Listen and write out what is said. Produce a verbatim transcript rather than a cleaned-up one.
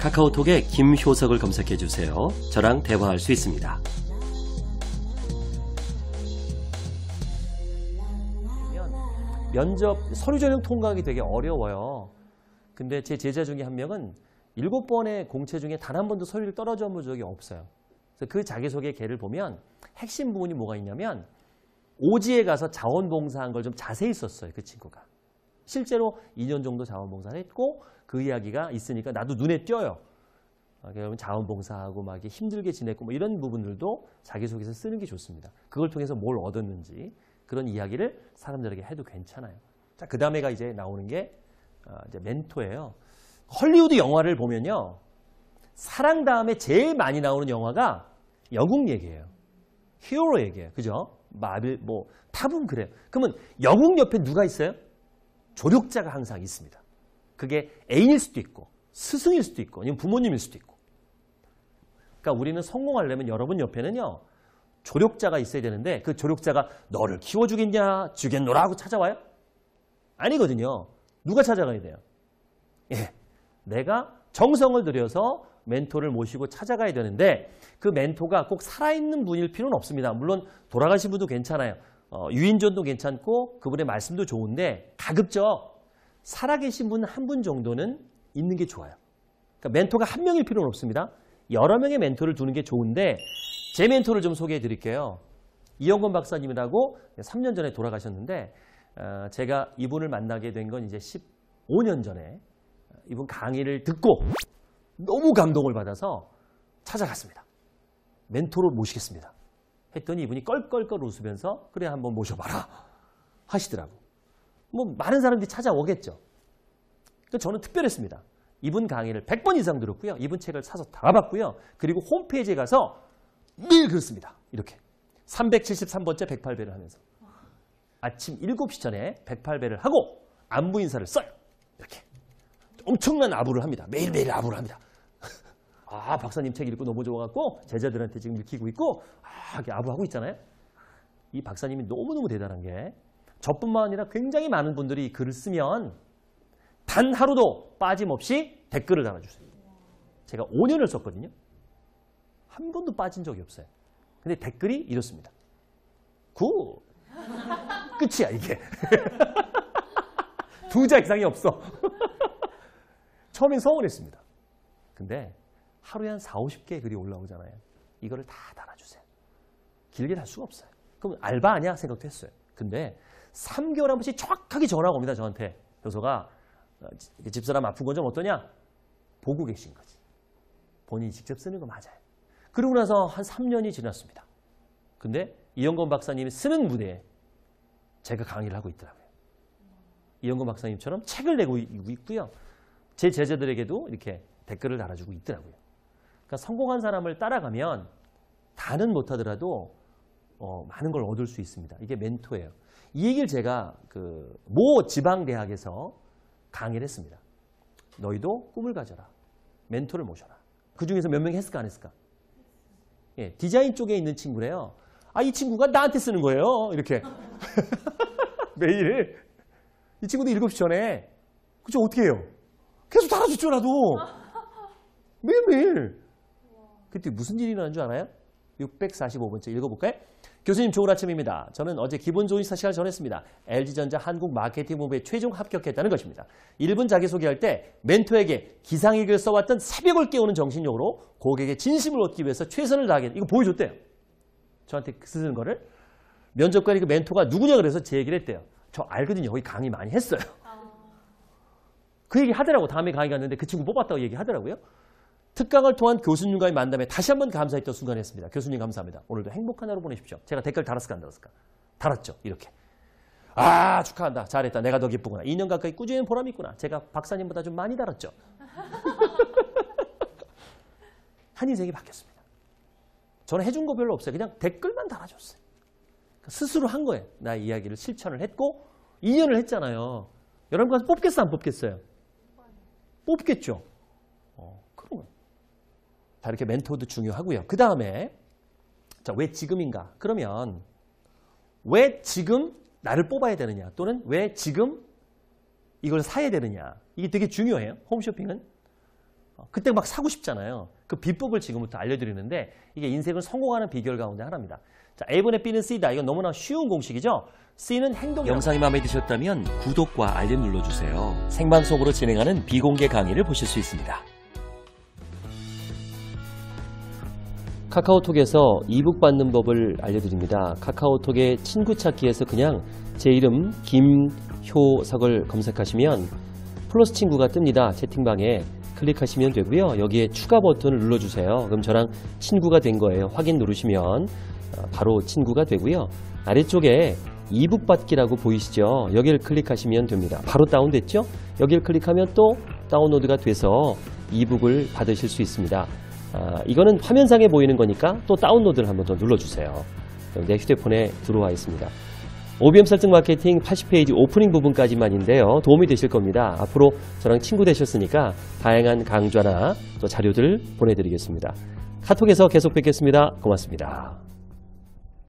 카카오톡에 김효석을 검색해 주세요. 저랑 대화할 수 있습니다. 면접 서류 전형 통과하기 되게 어려워요. 근데 제 제자 중에 한 명은 일곱 번의 공채 중에 단 한 번도 서류를 떨어져 본 적이 없어요. 그래서 그 자기소개 개를 보면 핵심 부분이 뭐가 있냐면 오지에 가서 자원봉사한 걸 좀 자세히 썼어요. 그 친구가. 실제로 이 년 정도 자원봉사를 했고 그 이야기가 있으니까 나도 눈에 띄어요. 그러면 자원봉사하고 막 힘들게 지냈고 뭐 이런 부분들도 자기소개서 쓰는 게 좋습니다. 그걸 통해서 뭘 얻었는지 그런 이야기를 사람들에게 해도 괜찮아요. 자, 그 다음에가 이제 나오는 게 이제 멘토예요. 헐리우드 영화를 보면요. 사랑 다음에 제일 많이 나오는 영화가 영웅 얘기예요. 히어로 얘기예요. 그죠? 마빌, 뭐, 탑은 그래요. 그러면 영웅 옆에 누가 있어요? 조력자가 항상 있습니다. 그게 애인일 수도 있고, 스승일 수도 있고, 아니면 부모님일 수도 있고. 그러니까 우리는 성공하려면 여러분 옆에는요, 조력자가 있어야 되는데 그 조력자가 너를 키워주겠냐, 주겠노라 하고 찾아와요? 아니거든요. 누가 찾아가야 돼요? 예, 내가 정성을 들여서 멘토를 모시고 찾아가야 되는데 그 멘토가 꼭 살아있는 분일 필요는 없습니다. 물론 돌아가신 분도 괜찮아요. 어, 유인전도 괜찮고 그분의 말씀도 좋은데 가급적 살아계신 분 한 분 정도는 있는 게 좋아요. 그러니까 멘토가 한 명일 필요는 없습니다. 여러 명의 멘토를 두는 게 좋은데 제 멘토를 좀 소개해 드릴게요. 이영건 박사님이라고 삼 년 전에 돌아가셨는데 어, 제가 이분을 만나게 된 건 이제 십오 년 전에 이분 강의를 듣고 너무 감동을 받아서 찾아갔습니다. 멘토로 모시겠습니다. 했더니 이분이 껄껄껄 웃으면서 그래 한번 모셔봐라 하시더라고. 뭐 많은 사람들이 찾아오겠죠. 저는 특별했습니다. 이분 강의를 백 번 이상 들었고요. 이분 책을 사서 다 봤고요. 그리고 홈페이지에 가서 늘 그렇습니다. 이렇게 삼백칠십삼 번째 백팔 배를 하면서 아침 일곱 시 전에 백팔 배를 하고 안부 인사를 써요. 이렇게 엄청난 아부를 합니다. 매일매일 아부를 합니다. 아, 박사님 책 읽고 너무 좋아갖고 제자들한테 지금 읽히고 있고 아, 이렇게 아부하고 있잖아요. 이 박사님이 너무너무 대단한 게 저뿐만 아니라 굉장히 많은 분들이 글을 쓰면 단 하루도 빠짐없이 댓글을 달아주세요. 제가 오 년을 썼거든요. 한 번도 빠진 적이 없어요. 근데 댓글이 이렇습니다. 굿! 끝이야 이게. 두 자 이상이 없어. 처음엔 서운했습니다. 근데 하루에 한 사오십 개의 글이 올라오잖아요. 이거를 다 달아주세요. 길게 달 수가 없어요. 그럼 알바 아니야? 생각도 했어요. 근데 삼 개월에 한 번씩 정확하게 전화가 옵니다. 저한테. 교수가 집사람 아픈 건 좀 어떠냐? 보고 계신 거지. 본인이 직접 쓰는 거 맞아요. 그러고 나서 한 삼 년이 지났습니다. 근데 이영건 박사님이 쓰는 무대에 제가 강의를 하고 있더라고요. 이영건 박사님처럼 책을 내고 있고요. 제 제자들에게도 이렇게 댓글을 달아주고 있더라고요. 그러니까 성공한 사람을 따라가면 다는 못하더라도 어, 많은 걸 얻을 수 있습니다. 이게 멘토예요. 이 얘기를 제가 그 모 지방대학에서 강의를 했습니다. 너희도 꿈을 가져라. 멘토를 모셔라. 그 중에서 몇 명이 했을까 안 했을까? 예, 디자인 쪽에 있는 친구래요. 아, 이 친구가 나한테 쓰는 거예요. 이렇게. 매일. 이 친구도 일곱 시 전에. 그쵸, 어떻게 해요? 계속 달아줬죠, 나도. 매일매일. 그때 무슨 일이 일어난 줄 알아요? 육백사십오 번째 읽어볼까요? 교수님 좋은 아침입니다. 저는 어제 기본 조인사 시간을 전했습니다. 엘지전자 한국마케팅본부에 최종 합격했다는 것입니다. 일 분 자기소개할 때 멘토에게 기상일기를 써왔던 새벽을 깨우는 정신력으로 고객의 진심을 얻기 위해서 최선을 다하겠다. 이거 보여줬대요. 저한테 쓰는 거를. 면접관이 그 멘토가 누구냐 그래서 제 얘기를 했대요. 저 알거든요. 거기 강의 많이 했어요. 그 얘기 하더라고. 다음에 강의 갔는데 그 친구 뽑았다고 얘기하더라고요. 특강을 통한 교수님과의 만남에 다시 한번 감사했던 순간이었습니다. 교수님 감사합니다. 오늘도 행복한 하루 보내십시오. 제가 댓글 달았을까 안 달았을까? 달았죠. 이렇게. 아, 축하한다. 잘했다. 내가 더 기쁘구나. 이 년 가까이 꾸준히 보람이 있구나. 제가 박사님보다 좀 많이 달았죠. 한 인생이 바뀌었습니다. 저는 해준 거 별로 없어요. 그냥 댓글만 달아줬어요. 그러니까 스스로 한 거예요. 나의 이야기를 실천을 했고 이 년을 했잖아요. 여러분 가서 뽑겠어 안 뽑겠어요? 뽑겠죠. 어, 그런 거예요. 자, 이렇게 멘토도 중요하고요. 그 다음에 자, 왜 지금인가? 그러면 왜 지금 나를 뽑아야 되느냐? 또는 왜 지금 이걸 사야 되느냐? 이게 되게 중요해요. 홈쇼핑은. 그때 막 사고 싶잖아요. 그 비법을 지금부터 알려드리는데 이게 인생을 성공하는 비결 가운데 하나입니다. 자, A분의 B는 C다. 이건 너무나 쉬운 공식이죠. C는 행동. 영상이 마음에 드셨다면 구독과 알림 눌러주세요. 생방송으로 진행하는 비공개 강의를 보실 수 있습니다. 카카오톡에서 이북 받는 법을 알려드립니다. 카카오톡의 친구 찾기에서 그냥 제 이름 김효석을 검색하시면 플러스 친구가 뜹니다. 채팅방에 클릭하시면 되고요. 여기에 추가 버튼을 눌러주세요. 그럼 저랑 친구가 된 거예요. 확인 누르시면 바로 친구가 되고요. 아래쪽에 이북 받기라고 보이시죠? 여기를 클릭하시면 됩니다. 바로 다운됐죠? 여기를 클릭하면 또 다운로드가 돼서 이북을 받으실 수 있습니다. 아, 이거는 화면상에 보이는 거니까 또 다운로드를 한번 더 눌러주세요. 내 휴대폰에 들어와 있습니다. 오비엠 설득 마케팅 팔십 페이지 오프닝 부분까지만인데요. 도움이 되실 겁니다. 앞으로 저랑 친구 되셨으니까 다양한 강좌나 또 자료들 보내드리겠습니다. 카톡에서 계속 뵙겠습니다. 고맙습니다.